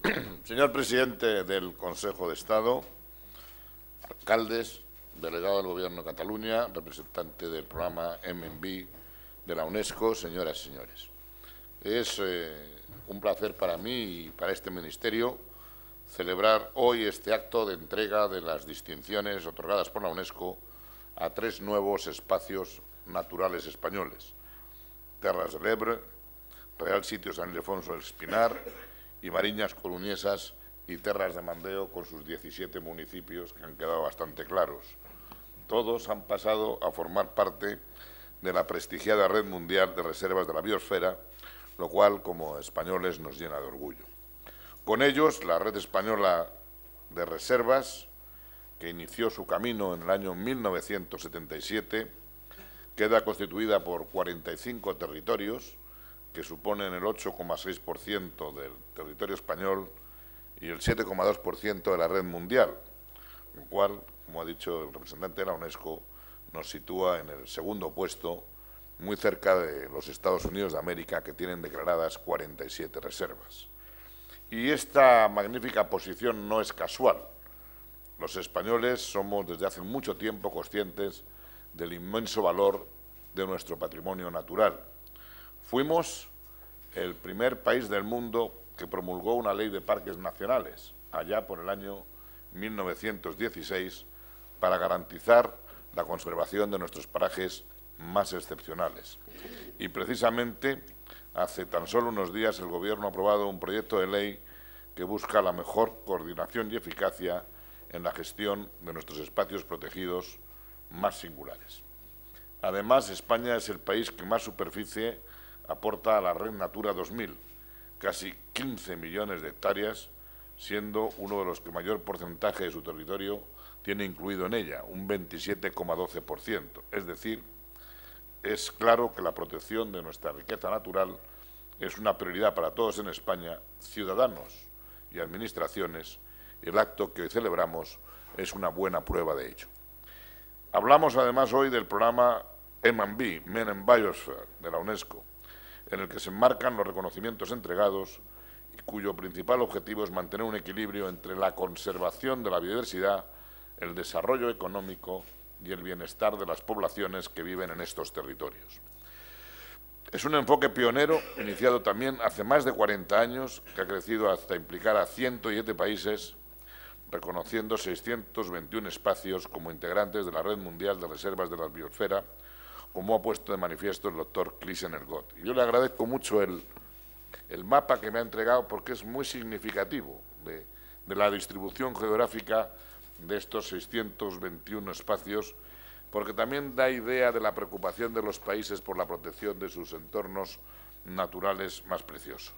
Señor presidente del Consejo de Estado, alcaldes, delegado del Gobierno de Cataluña, representante del programa MNB de la UNESCO, señoras y señores. Es un placer para mí y para este Ministerio celebrar hoy este acto de entrega de las distinciones otorgadas por la UNESCO a 3 nuevos espacios naturales españoles: Terras del Ebre, Real Sitio San Ildefonso del Espinar y Mariñas Coruñesas y Terras de Mandeo, con sus 17 municipios que han quedado bastante claros. Todos han pasado a formar parte de la prestigiada Red Mundial de Reservas de la Biosfera, lo cual, como españoles, nos llena de orgullo. Con ellos, la Red Española de Reservas, que inició su camino en el año 1977, queda constituida por 45 territorios, que suponen el 8,6% del territorio español y el 7,2% de la red mundial, lo cual, como ha dicho el representante de la UNESCO, nos sitúa en el segundo puesto, muy cerca de los Estados Unidos de América, que tienen declaradas 47 reservas. Y esta magnífica posición no es casual. Los españoles somos desde hace mucho tiempo conscientes del inmenso valor de nuestro patrimonio natural. Fuimos el primer país del mundo que promulgó una ley de parques nacionales, allá por el año 1916, para garantizar la conservación de nuestros parajes más excepcionales. Y precisamente hace tan solo unos días el Gobierno ha aprobado un proyecto de ley que busca la mejor coordinación y eficacia en la gestión de nuestros espacios protegidos más singulares. Además, España es el país que más superficie aporta a la Red Natura 2000, casi 15 millones de hectáreas, siendo uno de los que mayor porcentaje de su territorio tiene incluido en ella, un 27,12%. Es decir, es claro que la protección de nuestra riqueza natural es una prioridad para todos en España, ciudadanos y administraciones, y el acto que hoy celebramos es una buena prueba de ello. Hablamos además hoy del programa M&B, Men and Biosphere, de la UNESCO, en el que se enmarcan los reconocimientos entregados y cuyo principal objetivo es mantener un equilibrio entre la conservación de la biodiversidad, el desarrollo económico y el bienestar de las poblaciones que viven en estos territorios. Es un enfoque pionero, iniciado también hace más de 40 años, que ha crecido hasta implicar a 107 países, reconociendo 621 espacios como integrantes de la Red Mundial de Reservas de la Biosfera, como ha puesto de manifiesto el doctor Clis-Energot. Y yo le agradezco mucho el mapa que me ha entregado, porque es muy significativo de la distribución geográfica de estos 621 espacios, porque también da idea de la preocupación de los países por la protección de sus entornos naturales más preciosos.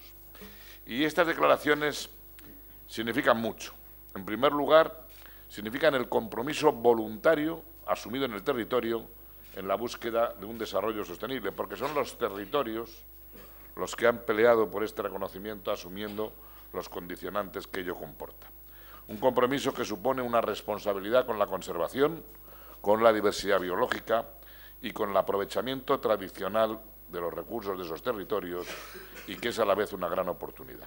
Y estas declaraciones significan mucho. En primer lugar, significan el compromiso voluntario asumido en el territorio en la búsqueda de un desarrollo sostenible, porque son los territorios los que han peleado por este reconocimiento, asumiendo los condicionantes que ello comporta. Un compromiso que supone una responsabilidad con la conservación, con la diversidad biológica y con el aprovechamiento tradicional de los recursos de esos territorios, y que es a la vez una gran oportunidad.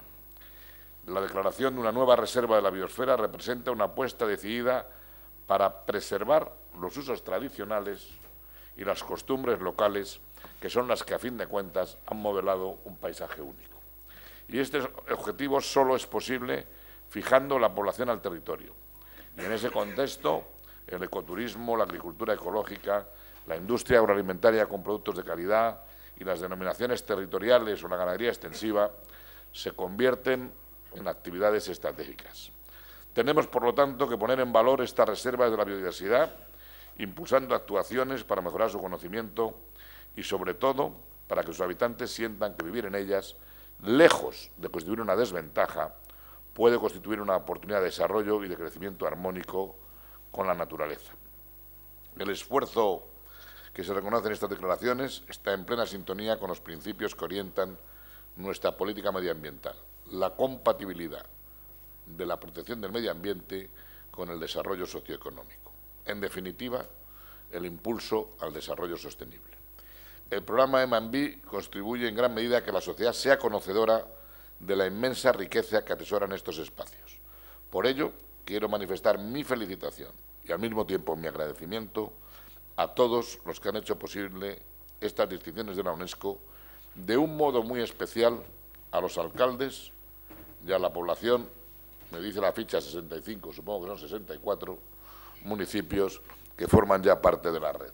La declaración de una nueva reserva de la biosfera representa una apuesta decidida para preservar los usos tradicionales y las costumbres locales, que son las que, a fin de cuentas, han modelado un paisaje único. Y este objetivo solo es posible fijando la población al territorio. Y en ese contexto, el ecoturismo, la agricultura ecológica, la industria agroalimentaria con productos de calidad y las denominaciones territoriales o la ganadería extensiva se convierten en actividades estratégicas. Tenemos, por lo tanto, que poner en valor estas reservas de la biodiversidad, impulsando actuaciones para mejorar su conocimiento y, sobre todo, para que sus habitantes sientan que vivir en ellas, lejos de constituir una desventaja, puede constituir una oportunidad de desarrollo y de crecimiento armónico con la naturaleza. El esfuerzo que se reconoce en estas declaraciones está en plena sintonía con los principios que orientan nuestra política medioambiental: la compatibilidad de la protección del medio ambiente con el desarrollo socioeconómico. En definitiva, el impulso al desarrollo sostenible. El programa M&B contribuye en gran medida a que la sociedad sea conocedora de la inmensa riqueza que atesoran estos espacios. Por ello, quiero manifestar mi felicitación y al mismo tiempo mi agradecimiento a todos los que han hecho posible estas distinciones de la UNESCO, de un modo muy especial a los alcaldes y a la población, me dice la ficha 65, supongo que son 64 municipios que forman ya parte de la red.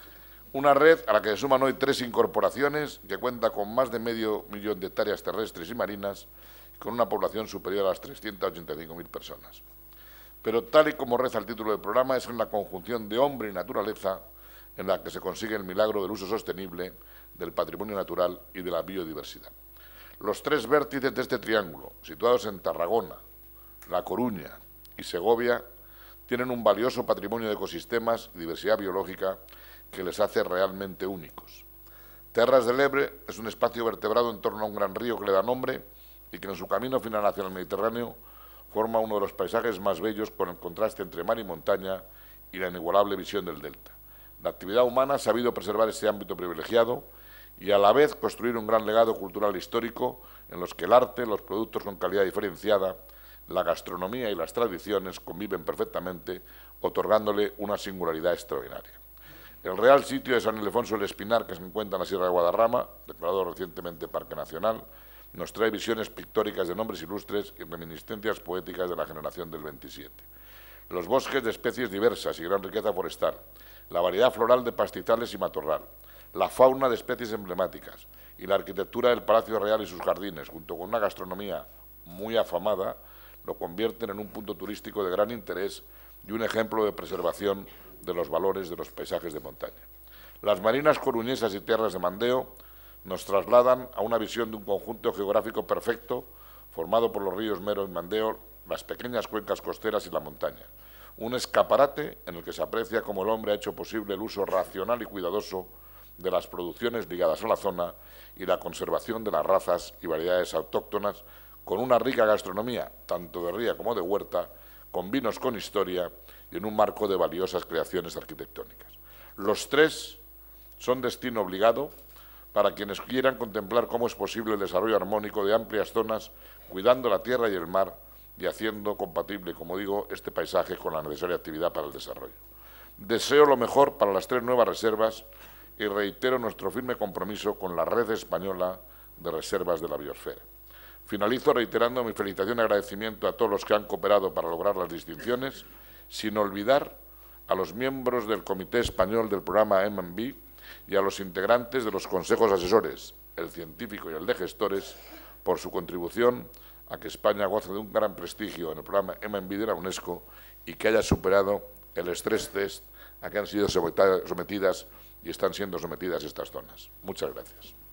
Una red a la que se suman hoy 3 incorporaciones, que cuenta con más de medio millón de hectáreas terrestres y marinas, con una población superior a las 385.000 personas. Pero tal y como reza el título del programa, es en la conjunción de hombre y naturaleza en la que se consigue el milagro del uso sostenible del patrimonio natural y de la biodiversidad. Los 3 vértices de este triángulo, situados en Tarragona, La Coruña y Segovia, tienen un valioso patrimonio de ecosistemas y diversidad biológica que les hace realmente únicos. Terras del Ebre es un espacio vertebrado en torno a un gran río que le da nombre y que en su camino final hacia el Mediterráneo forma uno de los paisajes más bellos, con el contraste entre mar y montaña y la inigualable visión del delta. La actividad humana ha sabido preservar ese ámbito privilegiado y a la vez construir un gran legado cultural e histórico en los que el arte, los productos con calidad diferenciada, la gastronomía y las tradiciones conviven perfectamente, otorgándole una singularidad extraordinaria. El Real Sitio de San Ildefonso del Espinar, que se encuentra en la Sierra de Guadarrama, declarado recientemente Parque Nacional, nos trae visiones pictóricas de nombres ilustres y reminiscencias poéticas de la generación del 27. Los bosques de especies diversas y gran riqueza forestal, la variedad floral de pastizales y matorral, la fauna de especies emblemáticas y la arquitectura del Palacio Real y sus jardines, junto con una gastronomía muy afamada, lo convierten en un punto turístico de gran interés y un ejemplo de preservación de los valores de los paisajes de montaña. Las marinas coruñesas y tierras de Mandeo nos trasladan a una visión de un conjunto geográfico perfecto formado por los ríos Mero y Mandeo, las pequeñas cuencas costeras y la montaña. Un escaparate en el que se aprecia cómo el hombre ha hecho posible el uso racional y cuidadoso de las producciones ligadas a la zona y la conservación de las razas y variedades autóctonas, con una rica gastronomía, tanto de ría como de huerta, con vinos con historia y en un marco de valiosas creaciones arquitectónicas. Los 3 son destino obligado para quienes quieran contemplar cómo es posible el desarrollo armónico de amplias zonas, cuidando la tierra y el mar y haciendo compatible, como digo, este paisaje con la necesaria actividad para el desarrollo. Deseo lo mejor para las 3 nuevas reservas y reitero nuestro firme compromiso con la Red Española de Reservas de la Biosfera. Finalizo reiterando mi felicitación y agradecimiento a todos los que han cooperado para lograr las distinciones, sin olvidar a los miembros del Comité Español del programa M&B y a los integrantes de los consejos asesores, el científico y el de gestores, por su contribución a que España goce de un gran prestigio en el programa M&B de la UNESCO y que haya superado el stress test a que han sido sometidas y están siendo sometidas estas zonas. Muchas gracias.